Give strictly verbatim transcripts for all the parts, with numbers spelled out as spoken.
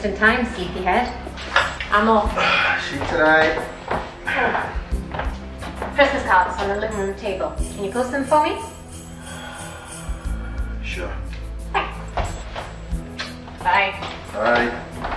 Just in time, sleepyhead. I'm off. See you tonight. Christmas cards on the living room table. Can you post them for me? Sure. Bye. Bye.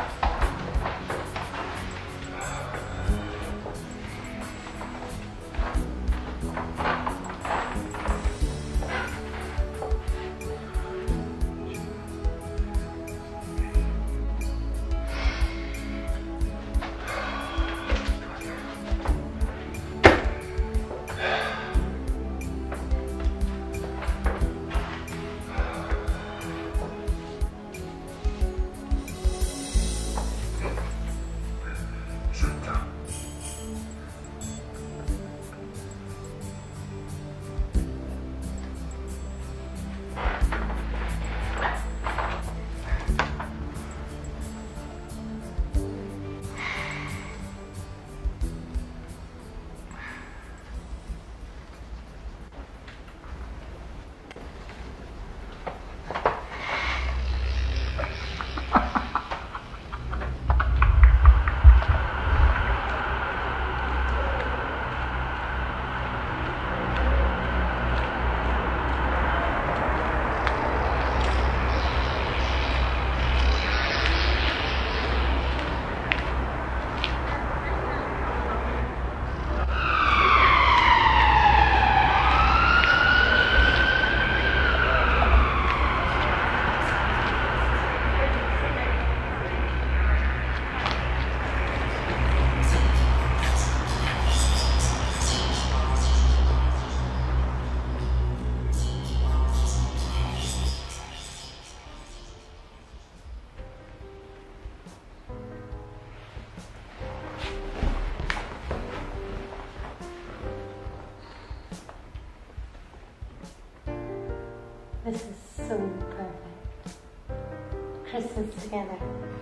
This is so perfect. Christmas together.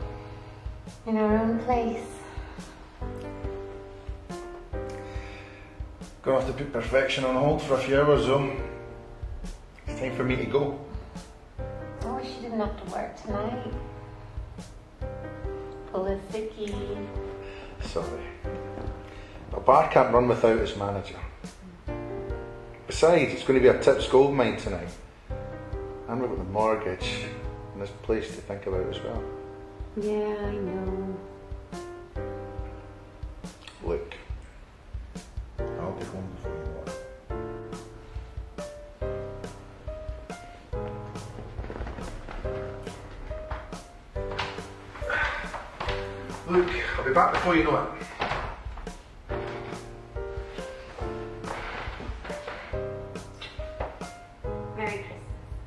In our own place. Gonna have to put perfection on hold for a few hours, though. It's time for me to go. I wish you didn't have to work tonight. Pull a sickie. Sorry. A bar can't run without its manager. Besides, it's going to be a tips gold mine tonight. And we've got the mortgage and this place to think about as well. Yeah, I know. Look, I'll be home before you want. Look, I'll be back before you know it. Merry Christmas.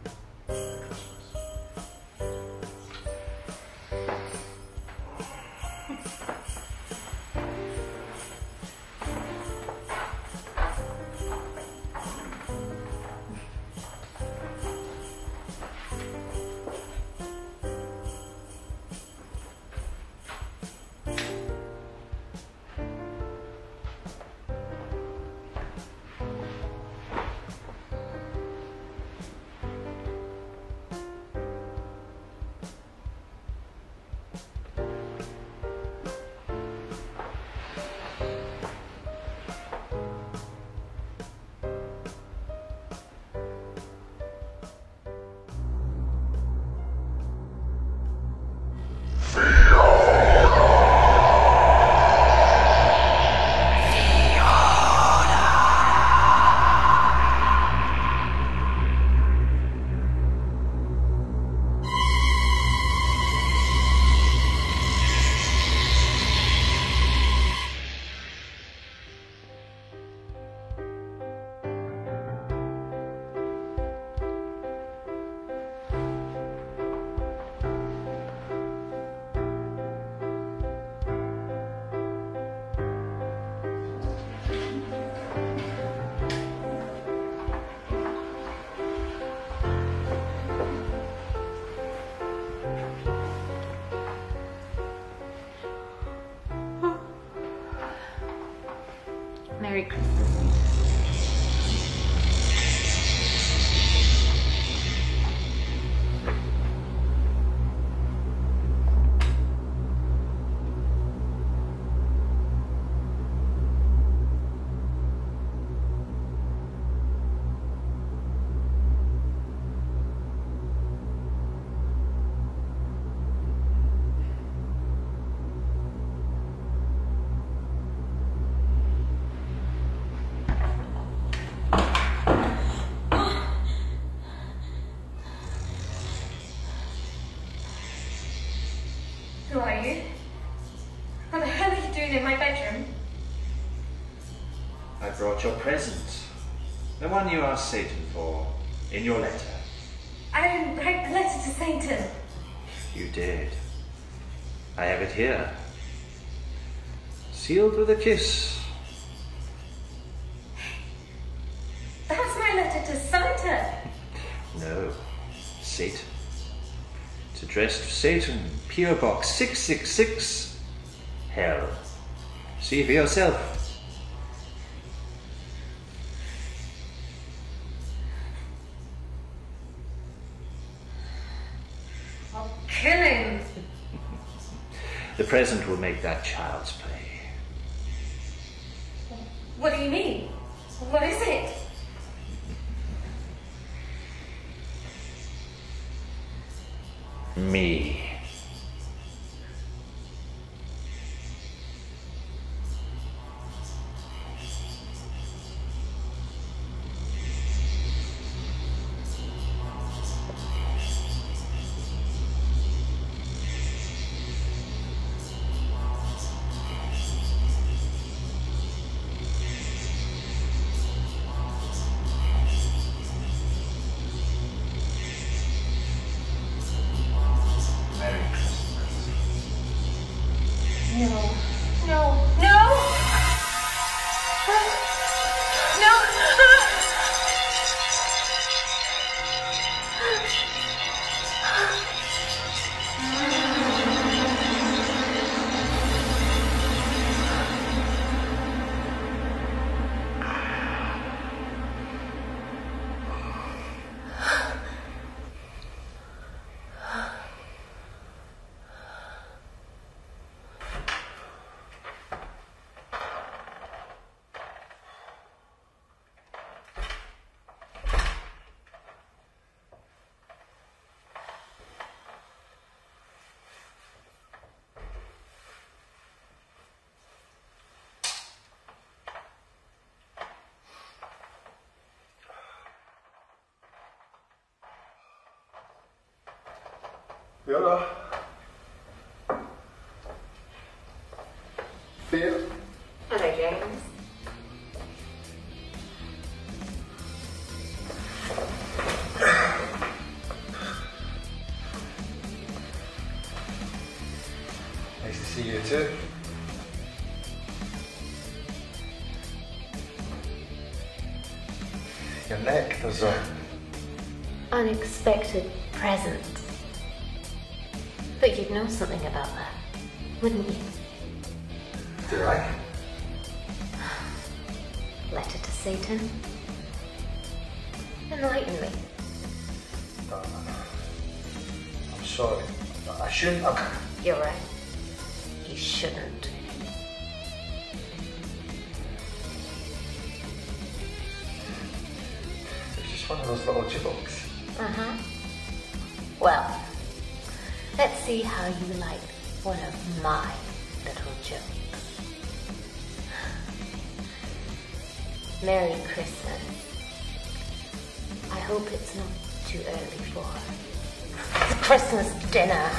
Merry Christmas. been in my bedroom? I brought your present. The one you asked Satan for in your letter. I didn't write a letter to Satan. You did. I have it here. Sealed with a kiss. That's my letter to Santa. No, Satan. It's addressed to Satan, P O Box six six six, Hell. See for yourself. I'll kill him. The present will make that child's play. What do you mean? What is it? Me. No, no, no! No! Fiona. Fiona. Hello, James. Nice to see you too. Your neck, there's a Unexpected present. But you'd know something about that, wouldn't you? Do I? Letter to Satan? Enlighten me. Uh, I'm sorry. I shouldn't have. You're right. You shouldn't. It's just one of those little jokes. Uh-huh. Well, let's see how you like one of my little jokes. Merry Christmas. I hope it's not too early for the Christmas dinner.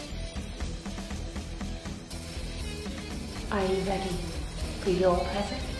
Are you ready for your present?